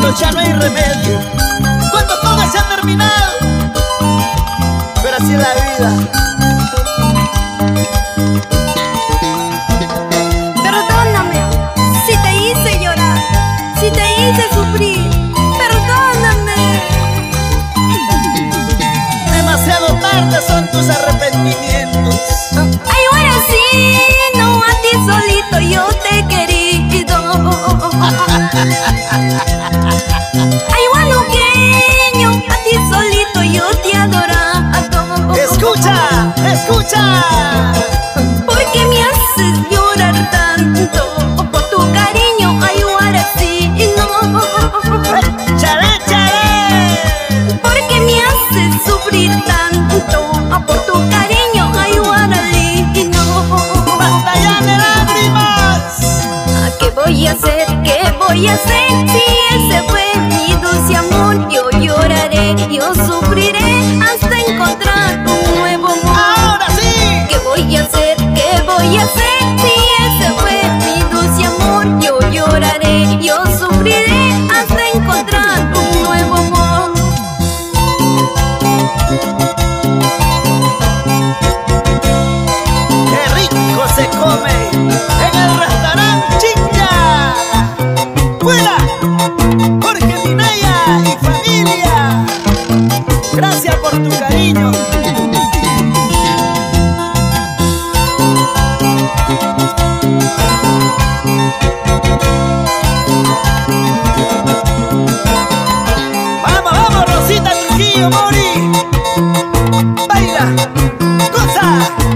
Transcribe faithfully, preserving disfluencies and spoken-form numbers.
cuando ya no hay remedio, cuando todo se ha terminado. Pero así es la vida. Perdóname si te hice llorar, si te hice sufrir. Perdóname. Demasiado tarde son tus arrepentimientos. Ay, ahora sí, no, a ti solito yo te he querido. Ay, guanuqueño, a ti solito yo te he adorado. Escucha, escucha. ¿Por qué me haces llorar tanto? Por tu cariño, ay, ahora sí, no. Charé, charé. ¿Por qué me haces sufrir tanto? Por tu cariño, ay, ahora sí, no. Basta ya de lágrimas. ¿Qué voy a hacer? ¿Qué voy a hacer? Si él se fue, mi dulce amor, yo lloraré, yo sufriré hasta encontrar un nuevo amor. Ahora sí. ¿Qué voy a hacer? ¿Qué voy a hacer? Si él se fue, mi dulce amor, yo lloraré, yo sufriré hasta encontrar un nuevo amor. Qué rico se come en el restaurante Chinga. ¡Fuera! Jorge Minaya y familia. Gracias por tu cariño. Vamos, vamos, Rosita Trujillo Mori. Baila, goza.